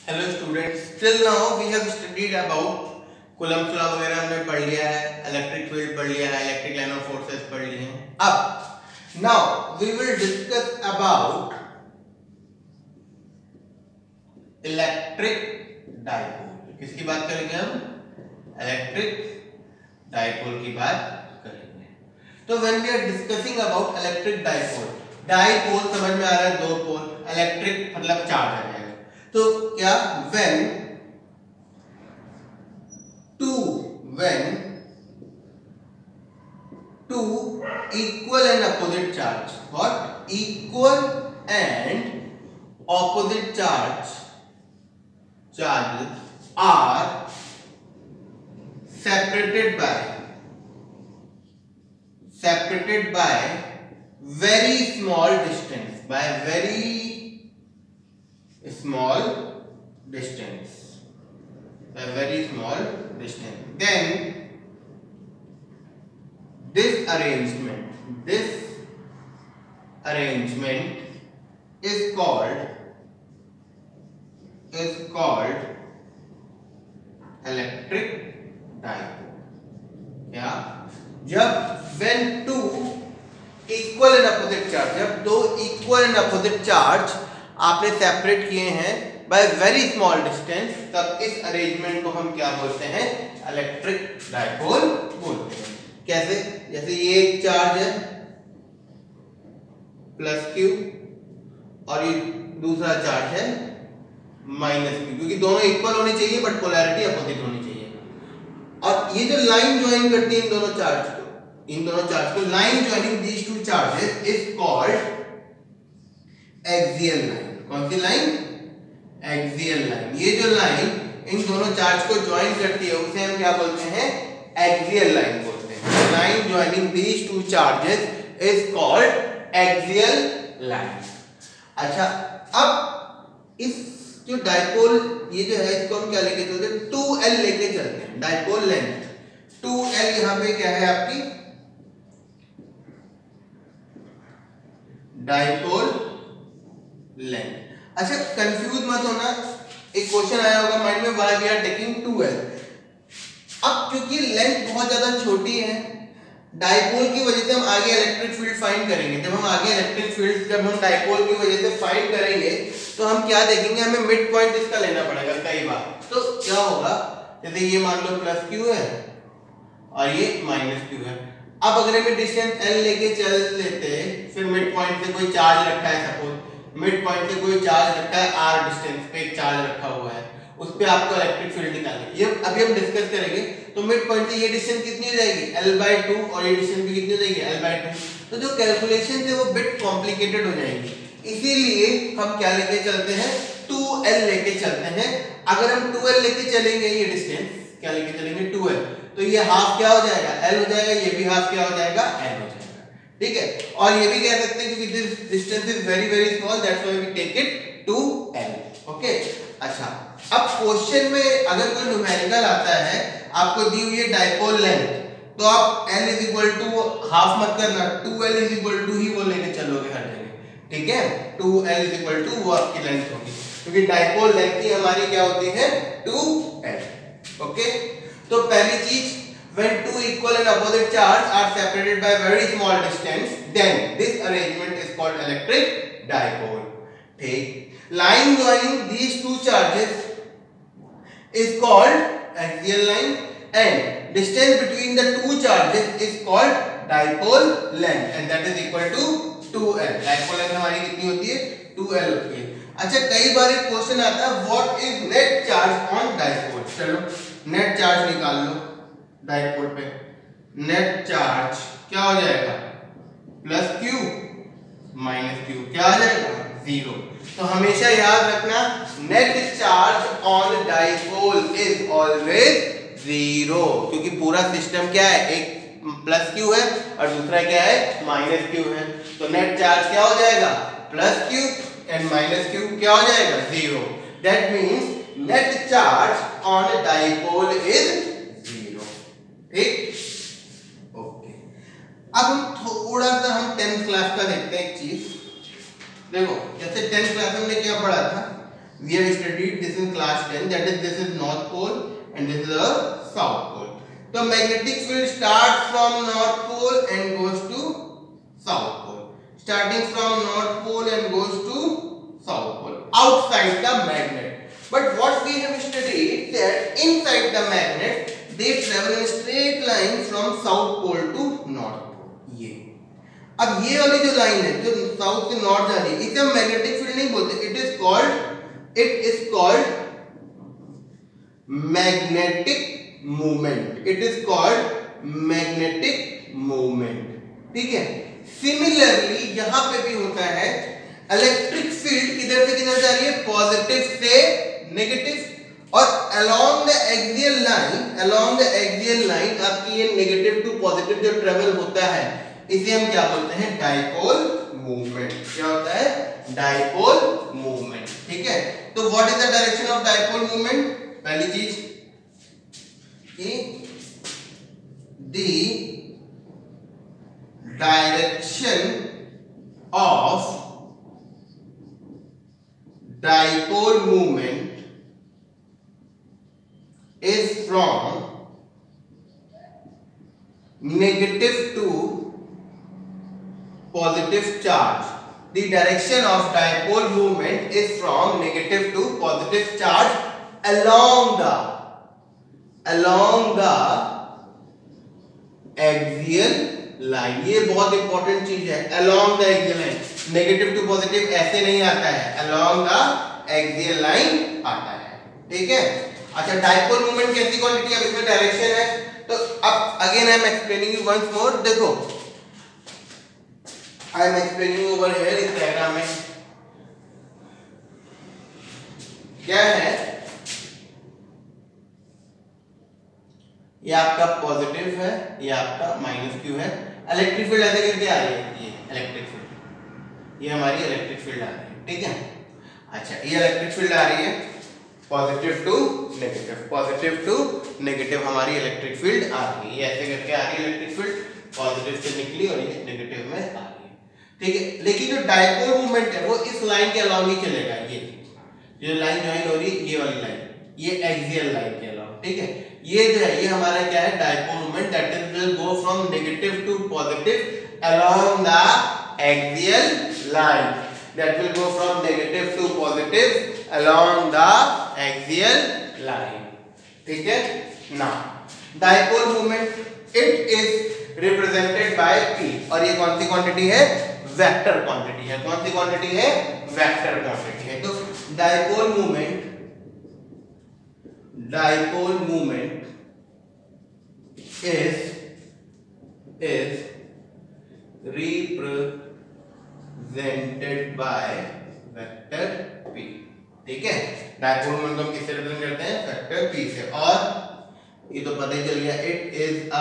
Hello students, till now we have studied about Coulomb's law वगैरह हमने पढ़ लिया है, इलेक्ट्रिक फील्ड पढ़ लिया है, इलेक्ट्रिक लाइन ऑफ फोर्सेस पढ़ लिए हैं। अब now we will discuss about electric dipole. किसकी बात करेंगे हम? इलेक्ट्रिक डाइपोल की बात करेंगे। तो when we are discussing about electric dipole, dipole समझ में आ रहा है, दो पोल, इलेक्ट्रिक मतलब चार्ज आ जाएगा। तो क्या when two equal and opposite charge, what equal and opposite charges are separated by very small distance, then this arrangement is called electric dipole। क्या? जब when two equal and opposite charge, जब दो equal and opposite charge आपने separate किए हैं bye very small distance, तब इस arrangement को हम क्या बोलते हैं? इलेक्ट्रिक डाइपोल बोलते हैं। कैसे? जैसे ये एक चार्ज है प्लस क्यू और ये दूसरा चार्ज है माइनस क्यू, क्योंकि दोनों इक्वल होने चाहिए बट पोलैरिटी अपोजिट होनी चाहिए। और ये जो लाइन ज्वाइन करती है इन दोनों चार्ज को line joining these two charges is called axial line. कौन सी लाइन? Axial line. ये जो लाइन इन दोनों चार्ज को ज्वाइन करती है उसे हम क्या बोलते हैं? एक्सियल लाइन बोलते हैं। Line joining these two charges is called axial line. अच्छा, अब इस जो डाइपोल ये जो है इसको हम क्या लेके चलते हैं? 2L लेके चलते हैं। डाइपोल लेंथ 2L यहां पे क्या है आपकी? Dipole length. अच्छा, कंफ्यूज मत होना, एक क्वेश्चन आया होगा माइंड में, why we are taking 2L। अब क्योंकि लेंथ बहुत ज्यादा छोटी है, डाइपोल की वजह से हम आगे इलेक्ट्रिक फील्ड फाइंड करेंगे। जब हम डाइपोल की वजह से फाइंड करेंगे तो हम क्या देखेंगे? हमें मिड पॉइंट इसका लेना पड़ेगा कई बार। तो क्या होगा, जैसे ये मान लो प्लस क्यू है और ये माइनस क्यू है। अब अगर हमें डिस्टेंस L लेके चल लेते, फिर मिड पॉइंट से कोई चार्ज रखा है, सपोज मिड पॉइंट से कोई चार्ज रखा है, r डिस्टेंस पे एक चार्ज रखा हुआ है, उस पे आपको इलेक्ट्रिक फील्ड निकालनी है। ये अभी हम डिस्कस करेंगे। तो मिड पॉइंट से ये डिस्टेंस कितनी हो जाएगी? L/2 और ये डिस्टेंस भी कितनी हो जाएगी? L/2। तो जो कैलकुलेशन है वो बिट कॉम्प्लिकेटेड हो जाएगी, इसीलिए हम क्या लेके चलते हैं? 2L लेके चलते हैं। अगर हम 2L लेके चलेंगे, ये डिस्टेंस क्या लेके चलेंगे? 2L, तो ये हाफ क्या हो जाएगा? L हो जाएगा, ये भी हाफ क्या हो जाएगा? L हो जाएगा। ठीक है, और ये भी कह सकते हैं क्योंकि this distance is very very small, that's why we take it 2L। Okay. अच्छा, अब क्वेश्चन में अगर कोई न्यूमेरिकल आता है, आपको दी हुई है डाइपोल लेंथ, तो आप L is equal to half मत करना, 2L इज इक्वल टू ही वो लेके चलोगे हर जगह। ठीक है, 2L इज इक्वल टू वो आपकी लेंथ होगी, क्योंकि डाइपोल लेंथ ही हमारी क्या होती है? 2L। ओके। तो पहली चीज, when two equal and opposite charges are separated by very small distance, then this arrangement is called electric dipole। ठीक, line joining these two charges is called axial line and distance between the two charges is called dipole length and that is equal to 2L। dipole length हमारी कितनी होती है? 2L होती है। अच्छा, कई बार एक क्वेश्चन आता है what is net charge on dipole. चलो नेट चार्ज निकाल लो डाइपोल पे। नेट चार्ज क्या हो जाएगा? प्लस क्यू माइनस क्यू, क्या आ जाएगा? 0। तो हमेशा याद रखना, net charge on dipole is always 0, क्योंकि पूरा सिस्टम क्या है? एक प्लस क्यू है और दूसरा क्या है? माइनस क्यू है। तो नेट चार्ज क्या हो जाएगा? Plus Q and minus Q क्या हो जाएगा? 0। That means net charge on dipole is 0। ठीक, ओके। अब हम थोड़ा सा 10th क्लास का देखते हैं एक चीज। देखो, जैसे 10th क्लास में हमने क्या पढ़ा था? we have studied this in class 10, that is this is north pole and this is a south pole. So magnetic field starts from north pole and goes to south pole, starting from north pole and goes to south pole outside the magnet. But what we have studied that inside the magnet they travel in straight line from south pole to north pole. ये अब ये वाली जो line है जो south से north जा रही है इसे हम मैग्नेटिक फील्ड नहीं बोलते, it is called magnetic movement, it is called magnetic movement, ठीक है। सिमिलरली यहां पे भी होता है, इलेक्ट्रिक फील्ड किधर से किधर जा रही है, पॉजिटिव से नेगेटिव, और अलोंग द एक्सियल लाइन आपकी ये नेगेटिव टू पॉजिटिव जो ट्रेवल होता है इसे हम क्या बोलते हैं, डाइपोल मूवमेंट। क्या होता है, डाइपोल मूवमेंट, ठीक है। तो what is the direction of dipole movement, पहली चीज कि the direction of dipole movement is from negative to positive charge. The direction of dipole movement is from negative to positive charge along the axial line. ये बहुत important चीज है, along the axial line. Negative to positive ऐसे नहीं आता है, along the axial line आता है, ठीक है। अच्छा, डाइपोल मूवमेंट कैसी क्वांटिटी, अब इसमें डायरेक्शन है, तो अब again I am explaining you once more. देखो I am explaining over here इस डायग्राम में क्या है, ये आपका पॉजिटिव है, ये आपका माइनस क्यू है। इलेक्ट्रिक फील्ड ऐसे करके आ रही है, ये इलेक्ट्रिक फील्ड, ये हमारी इलेक्ट्रिक फील्ड आ रही है, ठीक है। अच्छा, ये इलेक्ट्रिक फील्ड आ रही है पॉजिटिव टू नेगेटिव हमारी इलेक्ट्रिक फील्ड आ रही है, ऐसे करके आ रही है इलेक्ट्रिक फील्ड, पॉजिटिव से निकली और ये नेगेटिव में आ रही है, ठीक है। लेकिन जो डाइपोल मूवमेंट है वो इस लाइन के अलावा ही चलेगा, ये लाइन ज्वाइन हो रही है, ये वाली लाइन, ये एक्सियल लाइन के अलावा, ठीक है। ये जो है ये हमारा क्या है, dipole movement, that is will go from negative to positive along the axial line, that will go from negative to positive along the axial line, ठीक है ना। Dipole movement it is represented by P, और ये कौन सी quantity है, vector quantity है। कौन सी क्वांटिटी है, वेक्टर क्वांटिटी है। तो dipole movement is represented by vector P, ठीक है। डाइपोल मूवमेंट हम किससे रिप्रेजेंट करते हैं, वेक्टर P से, और ये तो पता ही चल गया, it is a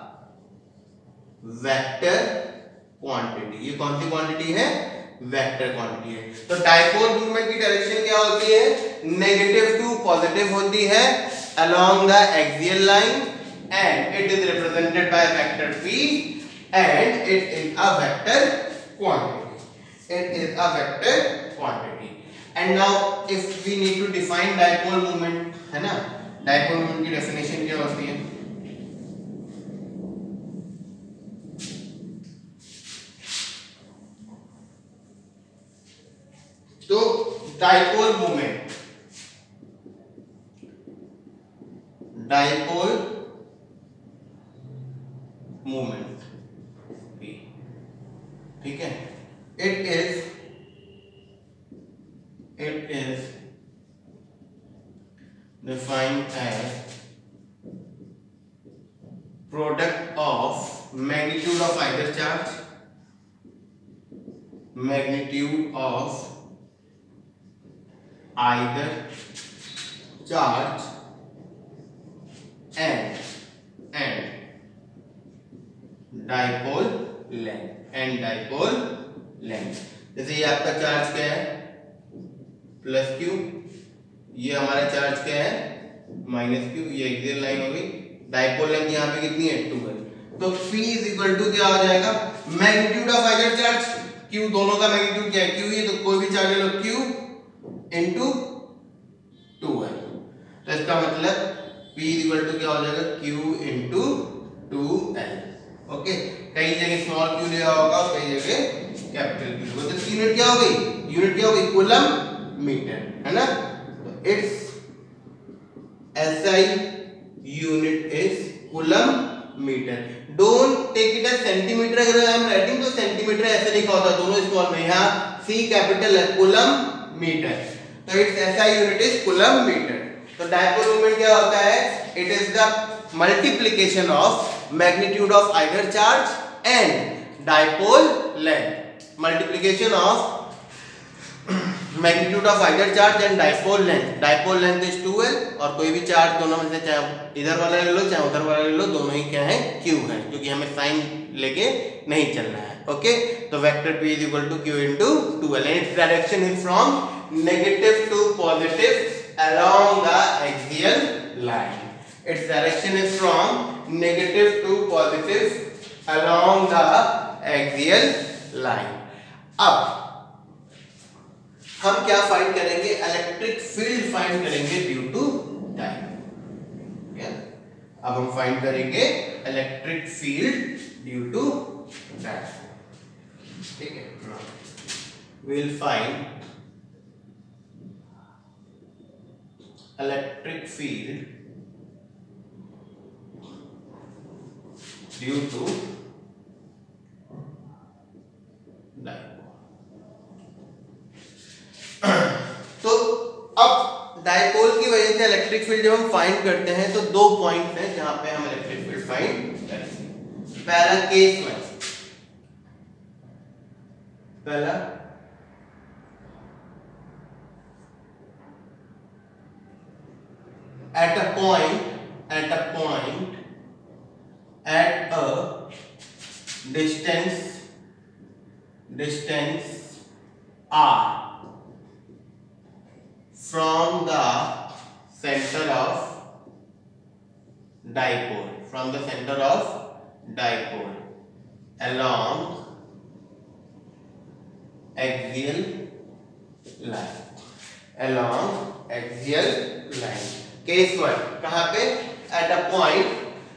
vector quantity. ये कौन सी क्वांटिटी है, वेक्टर क्वांटिटी है। तो डाइपोल मूवमेंट की डायरेक्शन क्या होती है, नेगेटिव टू पॉजिटिव होती है along the axial line, and it is represented by vector P, and it is a vector quantity, and now if we need to define dipole moment, है ना, dipole moment की definition क्या होती है, तो dipole movement ठीक है, it is defined as product of magnitude of either charge, and dipole length। जैसे ये आपका चार्ज क्या है, प्लस क्यू, ये हमारा चार्ज क्या है, माइनस क्यू, ये एक्सियल लाइन हो गई। डाइपोल लेंथ यहाँ पे कितनी है, 2 है। तो P इज इक्वल टू क्या हो जाएगा, magnitude of either charge, Q दोनों का मैग्नीट्यूड क्या है, Q, ये तो कोई भी चार्ज ले लो, Q इनटू तो इसका मतलब P इक्वल टू क्या हो जाएगा, Q इंटू 2L। ओके, कई जगह स्मॉल q लिया होगा, कई जगह कैपिटल Q होगा। तो यूनिट क्या हो गई, यूनिट क्या हो गई, कूलम मीटर, है ना। तो it's SI unit is coulomb metre. Don't take it as centimetre, अगर आई एम राइटिंग तो सेंटीमीटर ऐसे लिखा होता, दोनों स्मॉल में, यहाँ C कैपिटल है, कूलम मीटर। तो it's SI unit is coulomb metre. तो डायपोल मोमेंट क्या होता है, it is the multiplication of magnitude of either charge and dipole length, multiplication of magnitude of either charge and dipole length. Dipole length is 2L, और कोई भी charge दोनों में से, चाहे इधर वाला ले लो चाहे उधर वाला ले लो, दोनों ही क्या है, Q है, क्योंकि हमें साइन लेके नहीं चलना है। ओके, तो vector P is equal to Q into 2L and its direction is from negative to positive along the axial line. Its direction is from negative to positive along the axial line. अब हम क्या find करेंगे, electric field find करेंगे due to time. क्या, अब हम find करेंगे electric field due to time. ठीक है, we'll find electric field due to dipole। तो अब डायपोल की वजह से इलेक्ट्रिक फील्ड जब हम फाइंड करते हैं तो दो पॉइंट हैं जहां पे हम इलेक्ट्रिक फील्ड फाइंड करेंगे। पहला केस में, पहला at a point at a distance r from the center of dipole along axial line। Case 1 कहां पे, at a point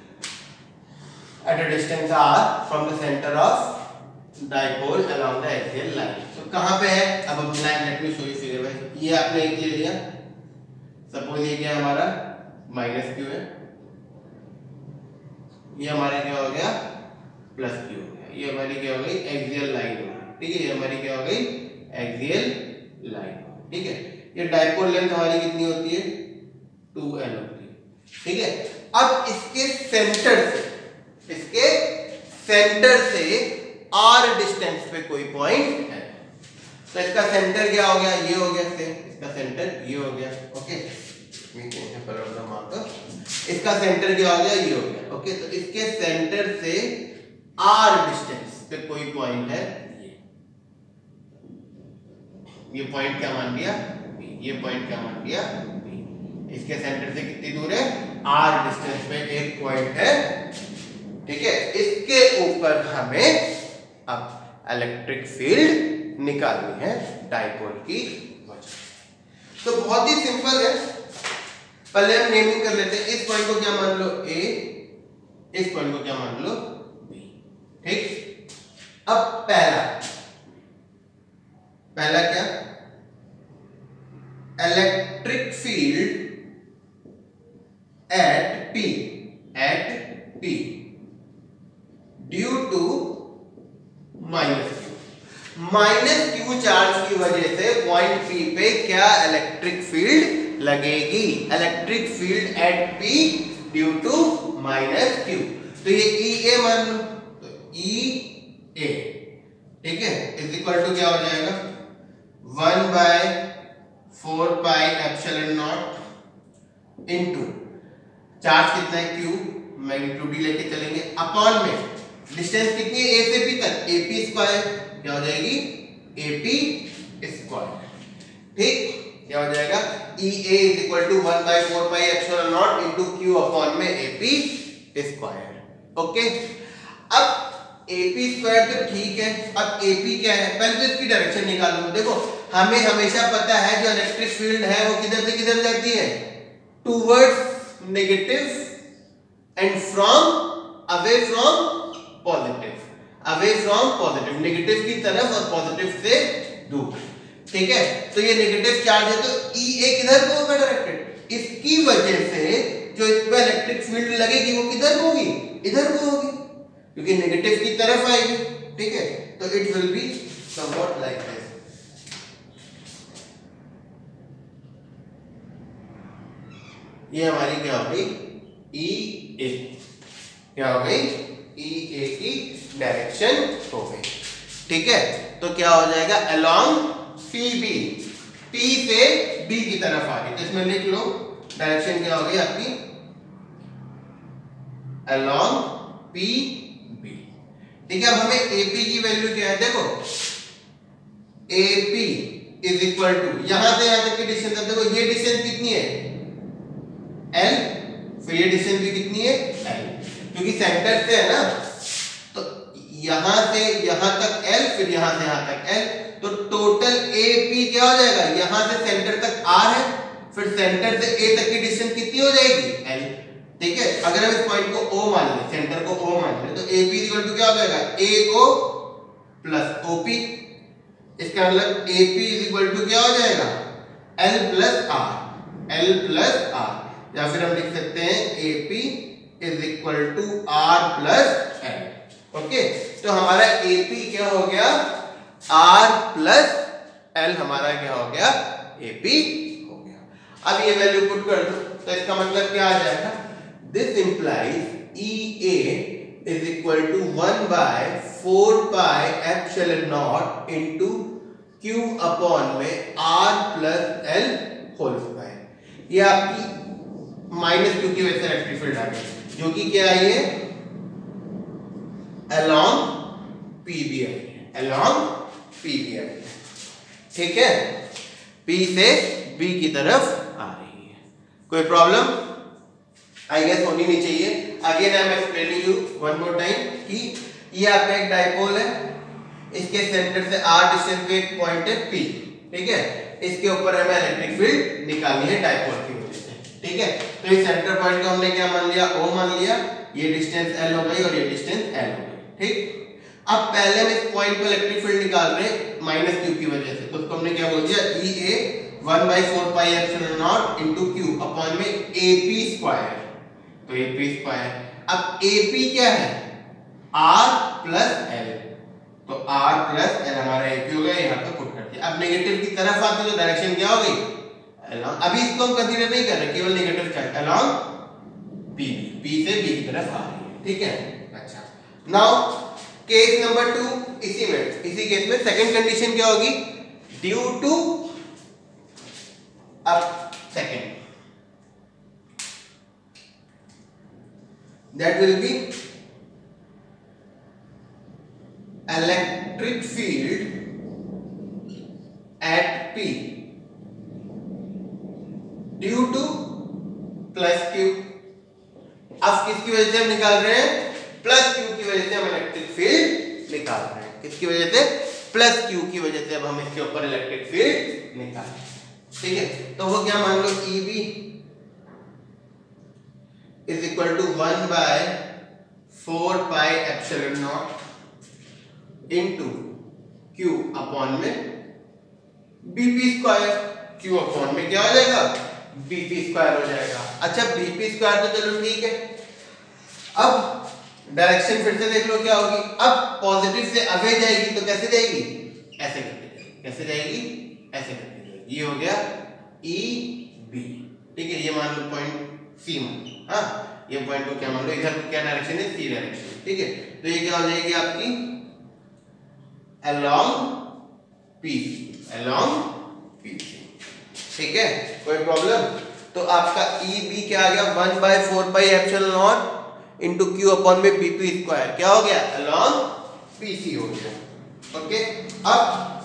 at a distance r from the center of dipole along the axial line। तो कहां पे है, अब हम let me show you figure भाई। ये आपने एक ले लिया, सपोज ये क्या हमारा -q है, ये हमारा क्या हो गया +q हो गया, ये हमारी क्या हो गई एक्सियल लाइन हो गई। ठीक है, ये हमारी क्या हो गई एक्सियल लाइन। ठीक है, ये डायपोल लेंथ हमारी कितनी होती है, 2L होती है। ठीक है, अब इसके सेंटर से r डिस्टेंस पे कोई पॉइंट है, तो इसका सेंटर क्या हो गया, ये हो गया, इसका सेंटर ये हो गया। ओके, इसका सेंटर क्या हो गया, ये हो गया। ओके, तो इसके सेंटर से r डिस्टेंस पे कोई पॉइंट है, ये पॉइंट क्या मान लिया, ये पॉइंट क्या मान लिया, इसके सेंटर से कितनी दूर है, r डिस्टेंस पे एक पॉइंट है। ठीक है, इसके ऊपर हमें अब इलेक्ट्रिक फील्ड निकालनी है डायपोल की वजह से। तो बहुत ही सिंपल है, पहले हम नेमिंग कर लेते हैं। इस पॉइंट को क्या मान लो A, इस पॉइंट को क्या मान लो B। ठीक, अब पहला क्या, electric field at P due to -q charge की वजह से पॉइंट P पे क्या इलेक्ट्रिक फील्ड लगेगी, electric field at P due to -q। तो ये EA मान लो, तो EA ठीक है इज इक्वल टू क्या हो जाएगा 1/4 pi epsilon naught into charge कितना है Q, मैग्नीट्यूड लेके चलेंगे, अपॉन में डिस्टेंस कितनी है A से P तक, AP स्क्वायर क्या हो जाएगी AP स्क्वायर। ठीक, क्या हो जाएगा EA is equal to 1/4 pi epsilon naught into Q upon में AP स्क्वायर। ओके, अब AP स्क्वायर तो ठीक है, अब AP क्या है, पहले तो इसकी डायरेक्शन निकालो। देखो हमें हमेशा पता है जो इलेक्ट्रिक फील्ड है वो किधर से किधर जाती है, towards negative and from away from positive, away from positive, negative की तरफ और पॉजिटिव से दूर। ठीक है, तो ये नेगेटिव चार्ज है, तो EA किधर को होगा डायरेक्टेड, इसकी वजह से जो इस पे इलेक्ट्रिक फील्ड लगेगी वो किधर होगी, इधर को होगी, क्योंकि नेगेटिव की तरफ आएगी। ठीक है, तो it will be somewhat like this. ये हमारी क्या हो गई, EA, क्या हो गई, EA की डायरेक्शन हो गई। ठीक है, तो क्या हो जाएगा, अलोंग PB, P से B की तरफ आ रही, इसमें लिख लो डायरेक्शन क्या हो गई आपकी, अलोंग PB। ठीक है, अब हमें AP की वैल्यू क्या है, देखो AP इज इक्वल टू, यहां से यहां तक की डिस्टेंस, देखो ये डिस्टेंस कितनी है, L, फिर ये डिस्टेंस भी कितनी है, L, क्योंकि सेंटर से है ना, तो यहां से यहां तक L, फिर यहां से यहां तक L, तो टोटल AP क्या हो जाएगा, यहां से सेंटर तक R है, फिर सेंटर से A तक की डिस्टेंस कितनी हो जाएगी, L। ठीक है, अगर हम इस पॉइंट को O मान लें, सेंटर को O मान लें, तो AP इक्वल टू क्या हो जाएगा, AO प्लस OP, इसका मतलब AP इक्वल टू क्या हो जाएगा, L plus R, L plus R, या फिर हम लिख सकते हैं AP is equal to R plus L। Okay, तो हमारा AP क्या हो गया, R प्लस L, हमारा क्या हो गया, AP हो गया। अब ये वैल्यू पुट कर दो, तो इसका मतलब क्या आ जाएगा, this implies EA is equal to 1 by 4 pi epsilon naught into Q upon में R plus L whole square. ये आपकी माइनस Q की वजह से इलेक्ट्रिक फील्ड आ गई, जो कि क्या आई है, अलोंग PB आई है, अलोंग PB आई है। ठीक है, P से B की तरफ आ रही है, कोई प्रॉब्लम आई गेस होनी नहीं चाहिए। Again I am explaining you one more time कि ये आपका एक डाइपोल है, इसके सेंटर से R डिस्टेंस पे एक पॉइंट है P। ठीक है, इसके ऊपर हमें इलेक्ट्रिक फील्ड निकालनी है डाइपोल की वजह से। ठीक है, तो इस सेंटर पॉइंट को हमने क्या मान लिया, O मान लिया, ये डिस्टेंस L हो गई और ये डिस्टेंस L हो गई। ठीक, अब पहले हम इस पॉइंट पे इलेक्ट्रिक फील्ड निकाल रहे हैं माइनस Q की वजह से, तो उसको हमने क्या बोल दिया, EA 1 by 4 pi epsilon naught into Q upon में AP स्क्वायर, तो AP स्क्वायर। अब AP क्या है, R प्लस L, तो R प्लस L हमारा AP हो गया, यहाँ पे पुट कर दिया। अब नेगेटिव की तरफ आते तो डायरेक्शन क्या हो गई, अलोंग, अभी इसको हम कंसीडर नहीं कर रहे, केवल negative charge along PB, P से B की तरफ आ रही है। ठीक है, अच्छा, नाउ केस नंबर 2, इसी केस में सेकंड कंडीशन क्या होगी, ड्यू टू, अब second that will be electric field at P due to plus Q। अब किसकी वजह से हम निकाल रहे हैं, प्लस Q की वजह से हम इलेक्ट्रिक फील्ड निकाल रहे हैं, किसकी वजह से, प्लस Q की वजह से अब हम इसके ऊपर इलेक्ट्रिक फील्ड निकाल रहे हैं। ठीक है, तो वो क्या मान लो, EB is equal to 1 by 4 pi epsilon naught into Q upon में BP स्क्वायर, Q अपॉन में क्या हो जाएगा, BP स्क्वायर हो जाएगा। अच्छा, BP स्क्वायर तो चलो ठीक है, अब डायरेक्शन फिर से देख लो क्या होगी, अब पॉजिटिव से अवे जाएगी तो कैसे जाएगी, ऐसे करके जाएगी, कैसे जाएगी, ऐसे करके जाएगी, ये हो गया EB। ठीक है, ये मान लो पॉइंट C मान, हाँ, ये पॉइंट को क्या मान लो, इधर क्या डायरेक्शन है, C डायरेक्शन। ठीक है, तो ये क्या हो जाएगी आपकी अलोंग PC, अलोंग PC। ठीक है, कोई प्रॉब्लम, तो आपका EB क्या आ गया, 1 by 4 pi epsilon naught into Q upon में BP स्क्वायर, क्या हो गया, अलोंग PC हो गया। ओके, अब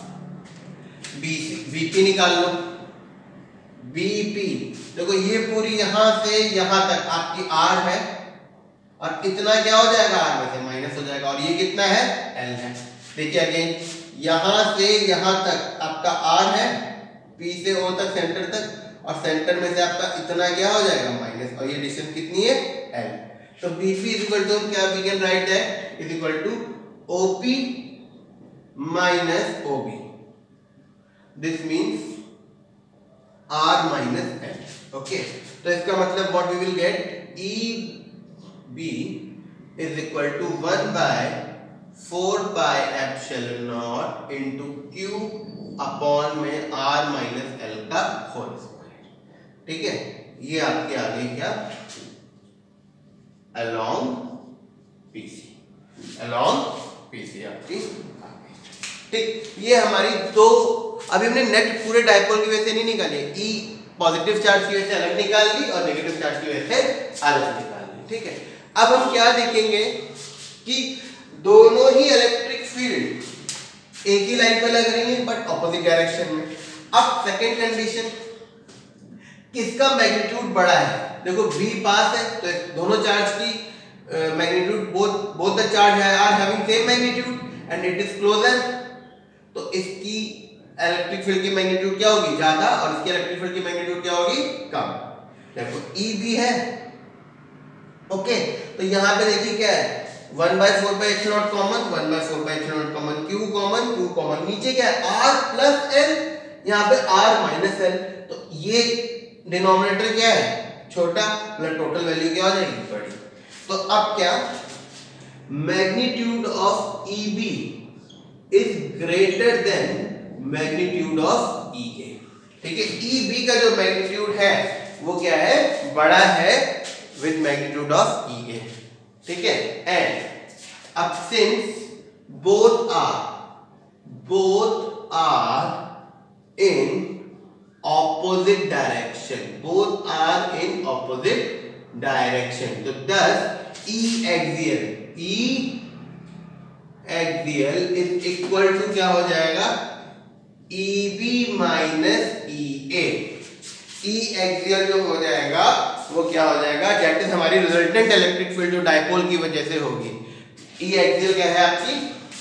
VP निकाल लो, BP देखो ये पूरी यहां से यहां तक आपकी R है, और इतना क्या हो जाएगा, R में से माइनस हो जाएगा, और ये कितना है, L है। देखिए अगेन, यहां से यहां तक आपका R है, P से O तक सेंटर तक, और सेंटर में से आपका इतना क्या हो जाएगा माइनस, और ये डिस्टेंस कितनी है L। तो BP इज इक्वल टू क्या we can write that is equal to OP minus OB, this means R minus L। Okay, तो इसका मतलब what we will get EB is equal to 1 by 4 pi epsilon naught into Q upon में R minus L का whole square. ठीक है, ये आपके आ गई क्या along PC आपकी आ गई। ठीक, ये हमारी दो, अभी हमने नेट पूरे डायपोल की वजह से नहीं निकाली, ई पॉजिटिव चार्ज की वजह से अलग निकाल दी और नेगेटिव चार्ज की वजह से अलग निकाल दी। ठीक है, अब हम क्या देखेंगे कि दोनों ही इलेक्ट्रिक फील्ड एक ही लाइन पर लग रही है बट ऑपोजिट डायरेक्शन में। अब सेकेंड कंडीशन, किसका मैग्नीट्यूड बड़ा है? देखो B पास है तो दोनों चार्ज की magnitude both the charge are having same magnitude and it is closer, तो इसकी इलेक्ट्रिक फील्ड की मैग्नीट्यूड क्या होगी ज्यादा और इसकी इलेक्ट्रिक फील्ड की मैग्नीट्यूड क्या होगी कम। देखो EB है, ओके, तो यहाँ पे देखिए क्या है 1/4 by epsilon naught common, 1/4 by epsilon naught common, Q common, नीचे क्या है R प्लस L, यहाँ पे R माइनस L, तो ये डिनोमिनेटर क्या है छोटा, मतलब टोटल वैल्यू क्या हो जाएगी बड़ी। तो अब क्या magnitude of EB is greater than magnitude of EA। ठीक है, EB का जो मैग्नीट्यूड है वो क्या है बड़ा है विद मैग्नीट्यूड ऑफ EA। ठीक है, एंड अब since both are in opposite direction, both are in opposite direction, तो thus E axial is equal to क्या हो जाएगा EB minus EA। E axial जो हो जाएगा वो क्या हो जाएगा, दैट इज हमारी रिजल्टेंट इलेक्ट्रिक फील्ड जो डायपोल की वजह से होगी। E axial क्या है आपकी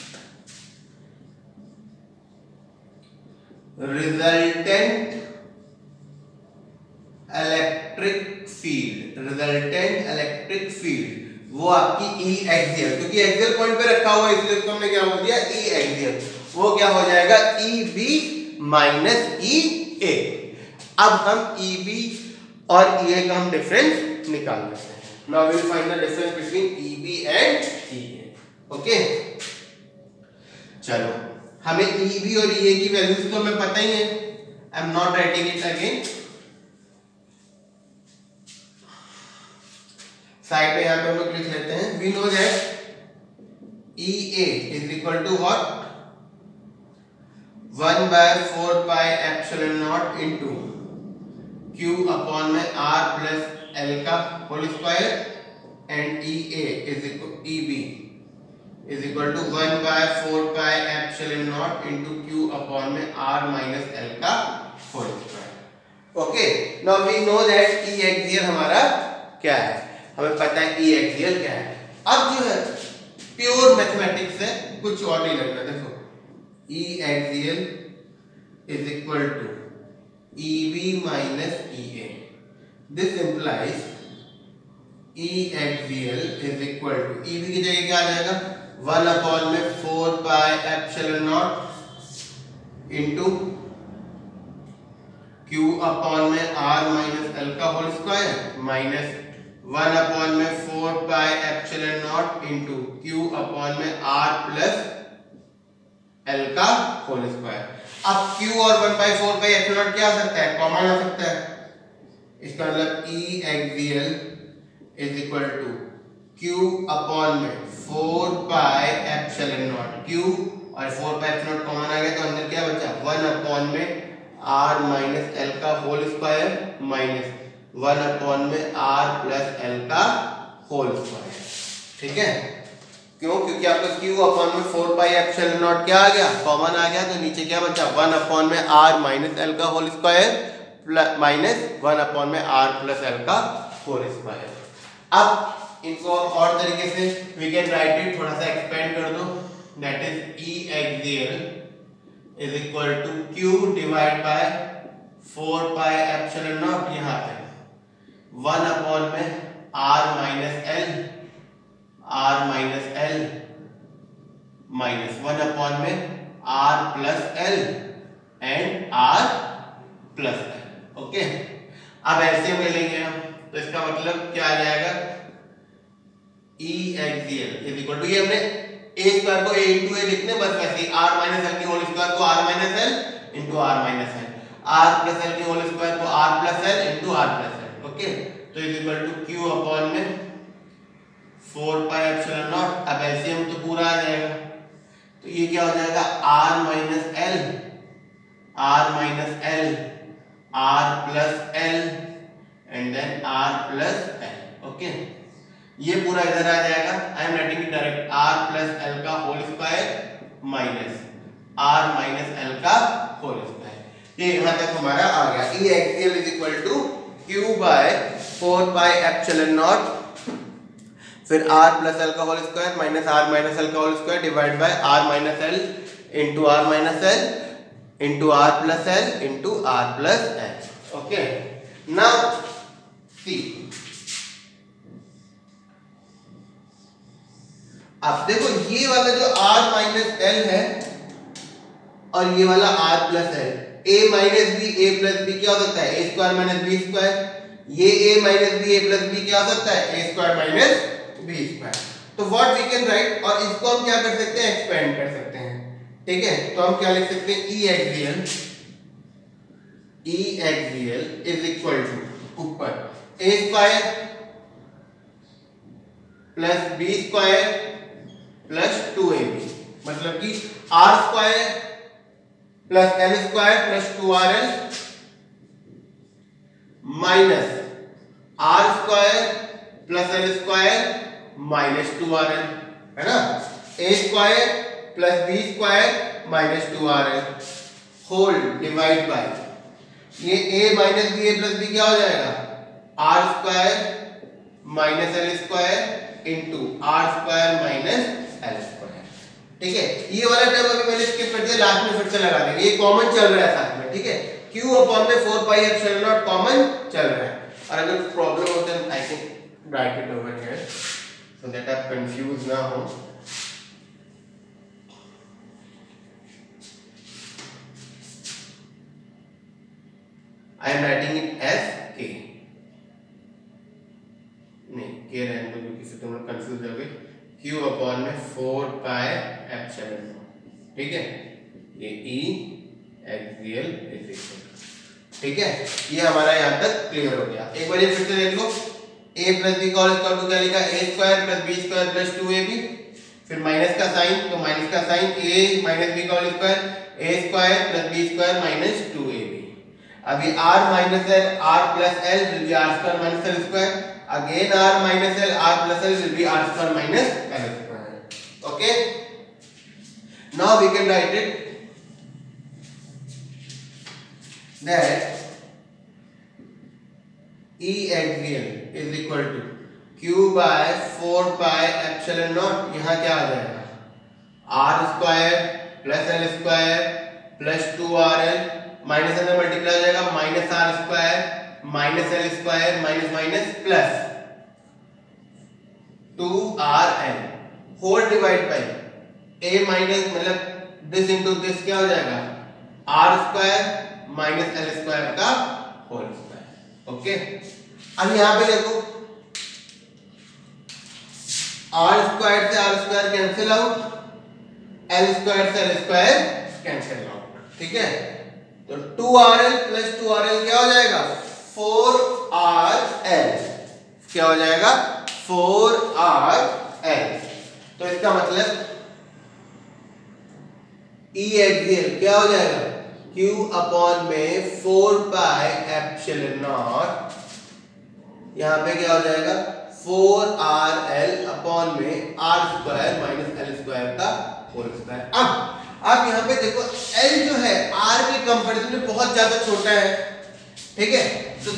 रिजल्टेंट इलेक्ट्रिक फील्ड वो आपकी E एक्सियल, क्योंकि एक्सियल पॉइंट पे रखा हुआ है इसलिए उसको हमने क्या बोल दिया E एक्सियल, वो क्या हो जाएगा EB माइनस EA। अब हम EB और EA का हम डिफरेंस निकाल लेते हैं। Now we will find the difference between EB and EA। Okay, चलो हमें EB और EA की वैल्यूज तो हमें पता ही है, I am not writing it again, side पे यहाँ पे हम लोग लिख लेते हैं। We know that EA is equal to what 1/4 pi epsilon naught into Q upon में R प्लस L का whole square and EB is equal to 1/4 pi epsilon naught into Q upon में R माइनस L का whole square. Okay, now we know that E axial हमारा क्या है, हमें पता है E एक्सियल क्या है। अब जो है प्योर मैथमेटिक्स है, कुछ और नहीं लगना। देखो E axial is equal to EB minus EA, this implies E axial is equal to EB की जगह क्या आ जाएगा 1 अपॉन में 4 pi epsilon naught into Q upon में R माइनस L का होल स्क्वायर माइनस 1 अपॉन में 4 pi epsilon naught into Q upon में R प्लस L का होल स्क्वायर। अब Q और 1/4 पाई एप्सिलॉन नॉट क्या आ सकता है, कॉमन आ सकता है, इसका मतलब E axial is equal to Q upon में 4 पाई एप्सिलॉन नॉट, Q और 4 पाई एप्सिलॉन नॉट कॉमन आ गया तो अंदर क्या बचा 1 अपॉन में R माइनस L का होल स्क्वायर माइनस 1 अपॉन में R प्लस L का होल स्क्वायर। ठीक है, क्यों, क्योंकि आपका Q अपॉन में 4 पाई एप्सिलॉन नॉट क्या आ गया कॉमन आ गया, तो नीचे क्या बचा 1 अपॉन में R माइनस L का होल स्क्वायर माइनस 1 अपॉन में R प्लस L का होल स्क्वायर। अब इनको और तरीके से वी कैन राइट इट, थोड़ा सा एक्सपेंड कर दो, that is E axial is equal to Q divide by 4 pi epsilon naught यहाँ पे 1 अपॉन में r minus L minus 1 upon में r plus L and r plus L. Okay, अब LCM ले लेंगे हम, तो इसका मतलब क्या आ जाएगा, E axial is equal to, ये हमने a स्क्वायर को a इंटू ए लिखने, बस वैसे ही r माइनस एल की होल स्क्वायर को r minus L into r minus L, r plus L की होल स्क्वायर को r plus L into r plus L. Okay, तो is equal to q upon में 4 पाई एप्सिलॉन नॉट, अब LCM तो पूरा आ जाएगा, तो ये क्या हो जाएगा, r minus L r plus L and then r plus L. Okay, ये पूरा इधर आ जाएगा, I am writing it direct, r plus L का whole square minus r minus L का होल स्क्वायर। ये यहां तक हमारा आ गया, E axial is equal to q by 4 pi epsilon naught, फिर r प्लस एल का whole square minus r minus L का whole square divide by r minus L into r minus L into r plus L into r plus L. Okay, now see, अब देखो ये वाला जो r minus L है और ये वाला r plus L, a minus B a plus B क्या हो सकता है, a square minus B square, ये a minus B a plus B क्या हो सकता है, a square minus B square. तो व्हाट वी कैन राइट, और इसको हम क्या कर सकते हैं, एक्सपेंड कर सकते हैं। ठीक है, तो हम क्या लिख सकते हैं, E axial is equal to ऊपर a square plus B square plus 2ab, मतलब कि r square plus l square plus 2rl minus r square plus l square minus 2rl, है ना, a square plus b square minus 2rl whole divide by, ये a minus b a plus b क्या हो जाएगा, r square minus l square into r square minus l square. ठीक है, ये वाला टर्म अभी मैंने स्किप कर दिया, लास्ट में फिर से लगा देंगे, ये कॉमन चल रहा है साथ में। ठीक है, q अपॉन में 4 पाई एप्सिलॉन नॉट कॉमन चल रहा है, और अगर प्रॉब्लम होता है I can write it over here so that आप कंफ्यूज ना हो। I am writing it as k, नहीं k रहने दो क्योंकि तुम लोग कंफ्यूज हो गए, q अपॉन में 4 पाई एप्सिलॉन नॉट। ठीक है, ये E एक्सियल इज इक्वल, ठीक है, ये हमारा यहाँ तक क्लियर हो गया। एक बार ये फिर से देख लो, a प्लस b का होल स्क्वायर को क्या लिखा, a square plus b square plus 2ab, फिर माइनस का साइन, तो माइनस का साइन a माइनस b का whole square a square plus b square minus 2ab। अभी r minus l r plus l will be r square minus l square, again r minus l r plus l will be r square minus l square. Okay, now we can write it that E axial is equal to q by 4 pi epsilon naught, यहाँ क्या आ जाएगा, r square plus l square plus 2rl minus अंदर multiply हो जाएगा, minus r square minus L square minus minus plus 2rl whole divide by a minus मतलब this into this क्या हो जाएगा, r square minus L square का whole square. Okay, अब यहां पे देखो r स्क्वायर से r square cancel out, l square से l स्क्वायर कैंसिल आउट। ठीक है, तो 2rl प्लस 2rl क्या हो जाएगा, 4rl, क्या हो जाएगा 4rl। तो इसका मतलब E एक्सियल क्या हो जाएगा, Q अपॉन में 4 पाई एप्सिलॉन नॉट, यहां पे क्या हो जाएगा 4rl अपॉन में r square minus l square का होल स्क्वायर। अब यहां पे देखो l जो है r के कंपैरिजन में बहुत ज्यादा छोटा है। ठीक है, तो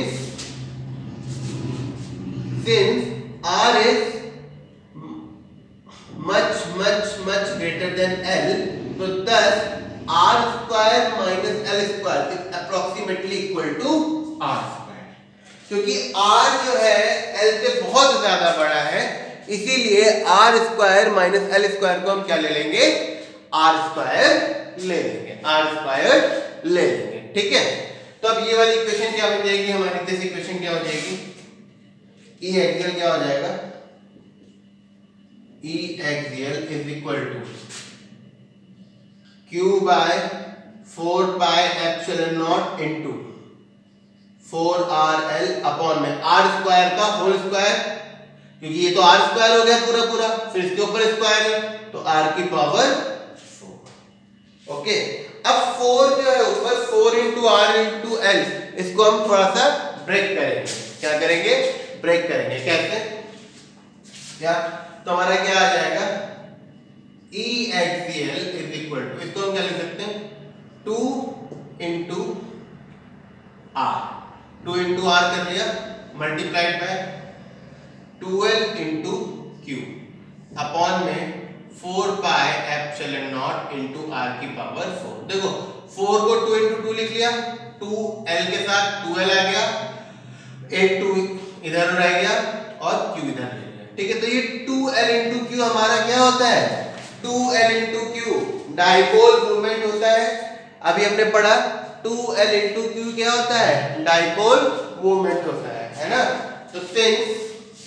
since r is much greater than l, तो thus r square minus l square is approximately equal to R square, क्योंकि आर जो है एल से बहुत ज्यादा बड़ा है, इसीलिए R square minus L square को हम क्या ले लेंगे, आर स्क्वायर ले लेंगे, आर स्क्वायर ले लेंगे। ठीक है, तो अब ये वाली इक्वेशन क्या बन जाएगी हमारी, दिस इक्वेशन क्या हो जाएगी, ई एक्सियल क्या हो जाएगा, E axial is equal to Q by 4 pi epsilon naught into 4RL upon में आर स्क्वायर का होल स्क्वायर, क्योंकि ये तो आर स्क्वायर हो गया पूरा पूरा, फिर इसके ऊपर स्क्वायर है तो आर की पावर 4। ओके, अब 4 जो है ऊपर 4 इंटू आर इंटू एल, इसको हम थोड़ा सा ब्रेक करेंगे। क्या करेंगे, ब्रेक करेंगे। कैसे, क्या, तो हमारा क्या आ जाएगा, E axial is equal to, इसको हम क्या लिख सकते हैं, 2 इंटू आर, 2 इंटू आर कर लिया multiplied by 12 into Q upon में 4 pi epsilon naught into R की पावर 4। देखो 4 को 2 इंटू 2 लिख लिया, 2l के साथ 2l आ गया, एक 2 इधर रह गया और q इधर रह गया। ठीक है, तो ये 2l इंटू क्यू हमारा क्या होता है, 2l into Q dipole moment होता है। अभी हमने पढ़ा 2l इंटू क्यू क्या होता है, डाइपोल मोमेंट होता है ना। तो since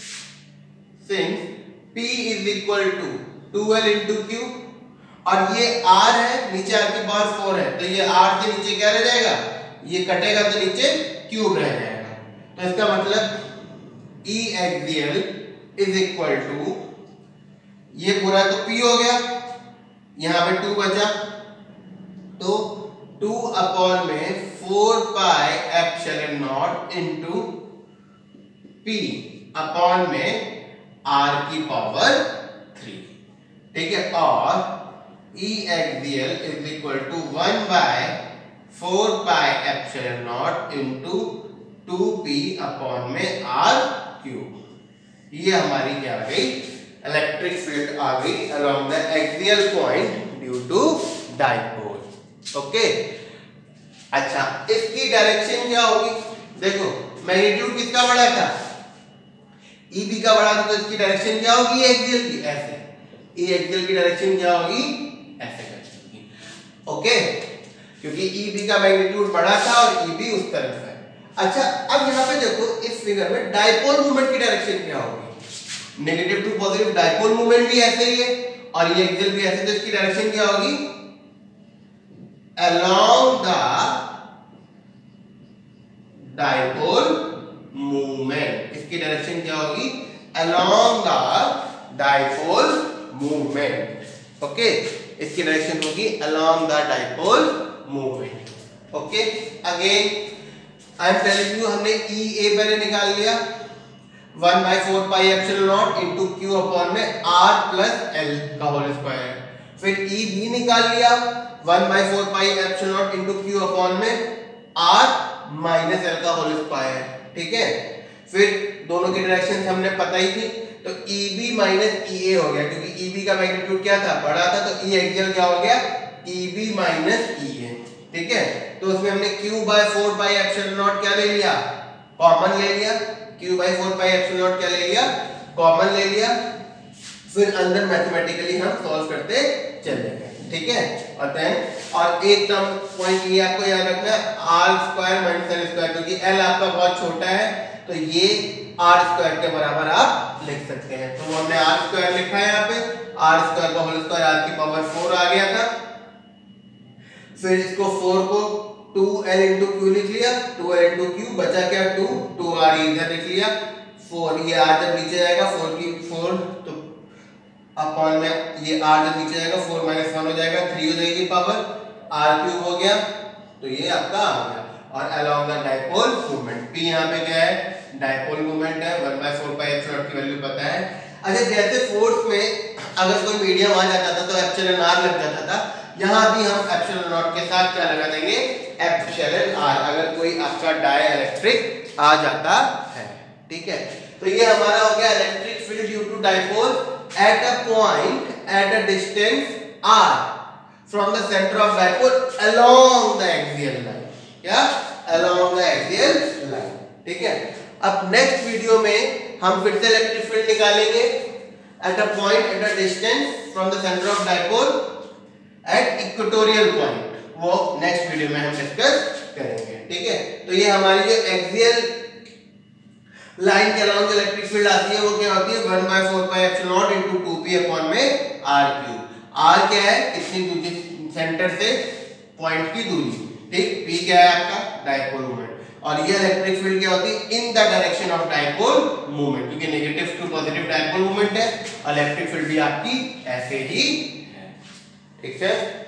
P is equal to 2l into Q, और ये r है, नीचे r की पावर 4 है, तो ये r से नीचे क्या रह जाएगा, ये कटेगा तो नीचे क्यूब रह जाएगा। तो इसका मतलब E axial is equal to, ये पूरा तो P हो गया, यहां पे 2 बचा, तो 2 अपॉन में 4 pi epsilon naught into P upon में r की पावर 3। ठीक है, और E axial is equal to 1 by 4 pi epsilon naught into 2p upon में r क्यूब। ये हमारी क्या आ गई, इलेक्ट्रिक फील्ड आ गई along the axial point due to dipole. Okay, अच्छा इसकी डायरेक्शन क्या होगी, देखो मैग्नीट्यूड किसका बड़ा था, EB का बड़ा था, तो इसकी डायरेक्शन क्या होगी, एक्सियल की, ऐसे, E एक्सियल की डायरेक्शन क्या होगी, ऐसे करके। ओके, क्योंकि EB का मैग्नीट्यूड बड़ा था और EB उस तरफ है। अच्छा, अब यहाँ पे देखो इस फिगर में डाइपोल मोमेंट की डायरेक्शन क्या होगी, negative to positive dipole moment भी ऐसे ही है और ये एक्सियल भी ऐसे, तो इसकी डायरेक्शन क्या होगी, along the डाइपोल मूवमेंट। इसकी डायरेक्शन क्या होगी, along the dipole movement. Okay, इसकी डायरेक्शन होगी along the dipole movement. Okay, again I am telling you, हमने ई ए पहले निकाल लिया, 1 by 4 pi epsilon naught into Q upon में r प्लस एल का होल स्क्वायर। फिर ई बी निकाल लिया, 1 by 4 pi epsilon naught into Q upon में r माइनस एल का होल स्क्वायर। ठीक है, फिर दोनों की डायरेक्शन हमने पता ही थी, तो EB माइनस EA हो गया, क्योंकि EB का मैग्नीट्यूड क्या था, बड़ा था, तो E एक्सियल क्या हो गया, EB माइनस EA। ठीक है, तो उसमें हमने Q by 4 pi epsilon naught क्या ले लिया, कॉमन ले लिया, Q by 4 pi epsilon naught क्या ले लिया, कॉमन ले लिया। फिर अंदर मैथमेटिकली हम सॉल्व करते चले गए। ठीक है, और एक टर्म पॉइंट ये आपको याद रखना है, R square minus L square, क्योंकि एल आपका बहुत छोटा है तो ये आर स्क्वायर के बराबर आप लिख सकते हैं। तो हमने आर स्क्वायर लिखा है, यहाँ पे आर स्क्वायर का होल स्क्वायर आर की पावर 4 आ गया था। फिर इसको 4 को 2l इंटू क्यू लिख लिया, 2l इंटू क्यू बचा क्या, 2 आर इधर लिख लिया, 4 ये आर जब नीचे जाएगा 4 की 4 तो अपॉन में ये आर जब नीचे जाएगा 4 माइनस 1 हो जाएगा, 3 हो जाएगी पावर, आर क्यूब हो गया, तो ये आपका आ गया। और along the dipole movement, P यहाँ पे क्या है, डाइपोल मूवमेंट है, 1 by 4 पाई एप्सिलॉन की वैल्यू पता है। अच्छा, जैसे फोर्स में अगर कोई मीडियम आ जाता था तो एप्सिलॉन आर लग जाता था, यहाँ भी हम एप्सिलॉन नॉट के साथ क्या लगा देंगे, एप्सिलॉन आर, अगर कोई आपका डाइइलेक्ट्रिक आ जाता है। ठीक है, तो ये हमारा हो गया electric field due to dipole at a point at a distance r from the centre of dipole along the axial line, क्या अलोंग द एक्सियल लाइन, ठीक है। अब नेक्स्ट वीडियो में हम फिर से इलेक्ट्रिक फील्ड निकालेंगे at a point at a distance from the centre of dipole at equatorial point, वो नेक्स्ट वीडियो में हम डिस्कस करेंगे, ठीक है। तो ये हमारी जो एक्सियल लाइन के अराउंड जो इलेक्ट्रिक फील्ड आती है वो क्या होती है 1/4πε0 × 2p अपॉन में r3। r क्या है, कितनी दूरी सेंटर से पॉइंट की दूरी, ठीक। p क्या है आपका डायपोल मोमेंट, और ये इलेक्ट्रिक फील्ड क्या होती है in the direction of dipole movement, क्योंकि negative to positive dipole movement है, इलेक्ट्रिक फील्ड भी आपकी ऐसे ही है, ठीक है।